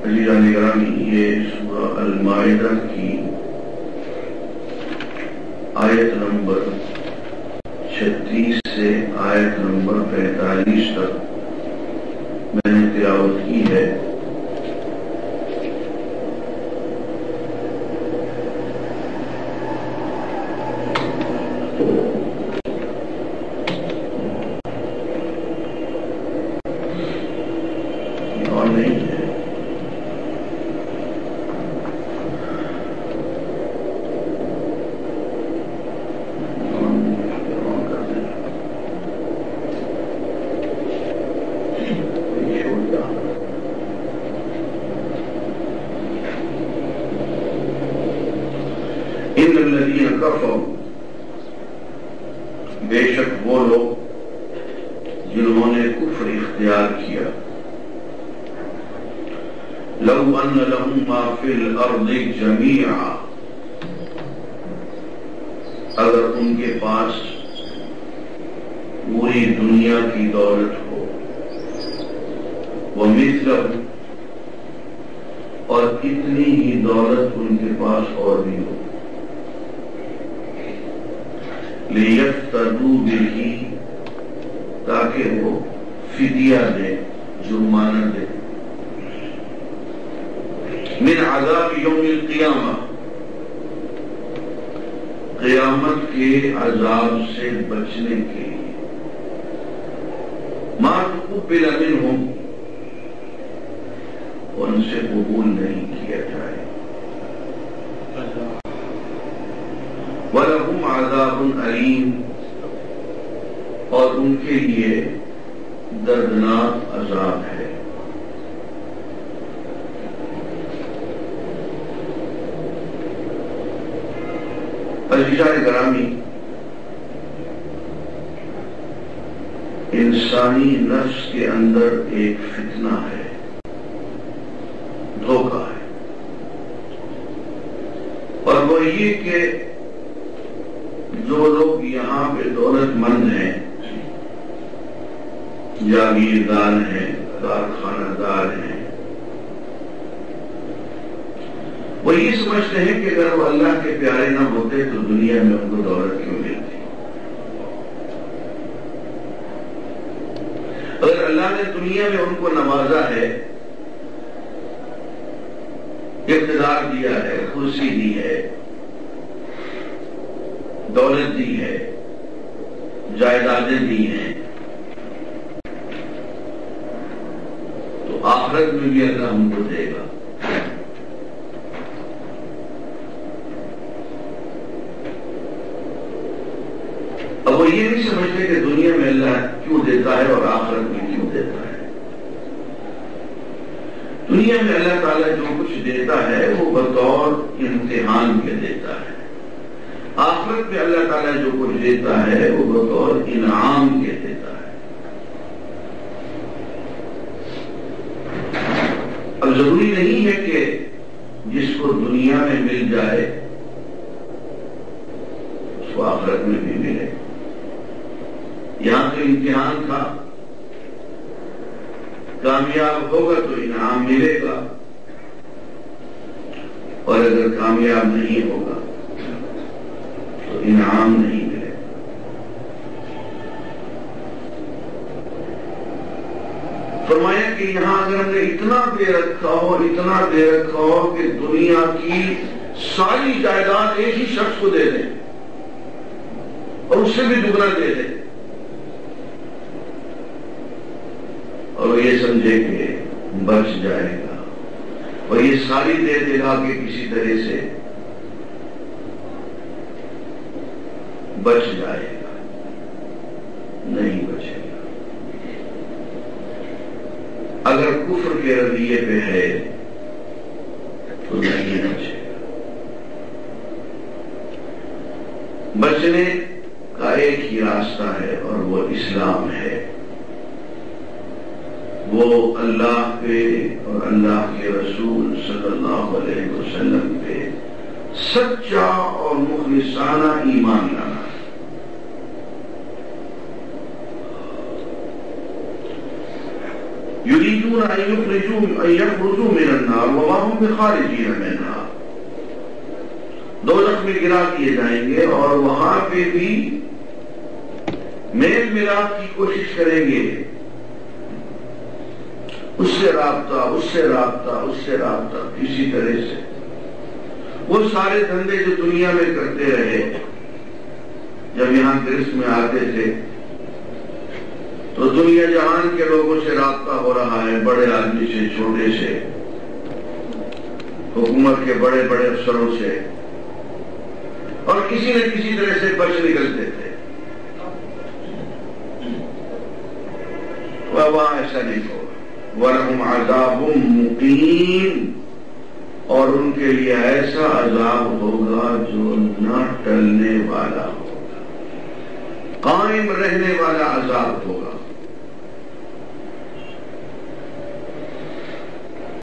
عزیزان گرامی، یہ سورہ المائدہ کی آیت نمبر 36 سے آیت نمبر 45 تک میں نے تلاوت کی ہے۔ ان الذین کفروا، بے شک وہ لوگ جنہوں نے کفر اختیار کیا، لو ان لهم ما فی الارض جمیعا، اگر ان کے پاس پوری دنیا کی دولت ہو، ومثلہ، اور اتنی ہی دولت ان کے پاس اور بھی ہو، لیفتدوا بہ، تاکہ وہ فدیہ دے، جرمانہ دے، من عذاب یوم القیامہ، قیامت کے عذاب سے بچنے کے لیے، ما تقبل منہم، ان سے قبول نہیں کیا جائے، وَلَهُمْ عَذَابٌ أَلِيمٌ، اور ان کے لیے دردناک عذاب ہے۔ عزیزان گرامی، انسانی نفس کے اندر ایک فتنہ ہے، دھوکہ ہے، اور وہ یہ کہ جو لوگ یہاں پہ دولت مند ہیں، جاگیردار ہیں، کارخانہ دار ہیں، وہ یہ سمجھتے ہیں کہ اگر وہ اللہ کے پیارے نہ ہوتے تو دنیا میں ان کو دولت کیوں ملتی؟ اگر اللہ نے دنیا میں ان کو نوازا ہے، اقتدار دیا ہے، کرسی دی ہے، دولت دی ہے، جائیدادیں دی ہیں، تو آخرت میں بھی اللہ ہم کو دے گا۔ اب وہ یہ نہیں سمجھتے کہ دنیا میں اللہ کیوں دیتا ہے اور آخرت میں کیوں دیتا ہے۔ دنیا میں اللہ تعالیٰ جو کچھ دیتا ہے وہ بطور امتحان کے دیتا ہے، آخرت میں اللہ تعالیٰ جو کچھ دیتا ہے وہ بطور انعام کے دیتا ہے۔ اب ضروری نہیں ہے کہ جس کو دنیا میں مل جائے اس کو آخرت میں بھی ملے۔ یہاں تو امتحان تھا، کامیاب ہوگا تو انعام ملے گا، اور اگر کامیاب نہیں ہوگا تو انعام نہیں ملے گا۔ فرمایا کہ یہاں اگر ہم نے اتنا دے رکھا ہو، اتنا دے رکھا ہو کہ دنیا کی ساری جائیداد ایک ہی شخص کو دے دیں اور اس سے بھی دگنا دے دیں، اور وہ یہ سمجھے کہ بچ جائے گا، اور یہ ساری دے دے گا کہ کسی طرح سے بچ جائے گا، نہیں بچے گا۔ اگر کفر کے رویے پہ ہے تو نہیں بچے گا۔ بچنے کا ایک ہی راستہ ہے اور وہ اسلام ہے، وہ اللہ پہ اور اللہ کے رسول صلی اللہ علیہ وسلم پہ سچا اور مخلصانہ ایمان لانا۔ یریدون ان یخرجوا من النار وما هم بخارجین منها، دوزخ میں گرا دیے جائیں گے اور وہاں پہ بھی میل ملاپ کی کوشش کریں گے، اس سے رابطہ، اس سے رابطہ، اس سے رابطہ، کسی طرح سے وہ سارے دھندے جو دنیا میں کرتے رہے، جب یہاں گرست میں آتے تھے تو دنیا جہان کے لوگوں سے رابطہ ہو رہا ہے، بڑے آدمی سے، چھوٹے سے، حکومت کے بڑے بڑے افسروں سے، اور کسی نہ کسی طرح سے بچ نکلتے تھے۔ وہاں ایسا نہیں ہوگا۔ وَلَهُمْ عَذَابٌ مُقِيمٌ، اور ان کے لیے ایسا عذاب ہوگا جو نہ ٹلنے والا ہوگا، قائم رہنے والا عذاب ہوگا۔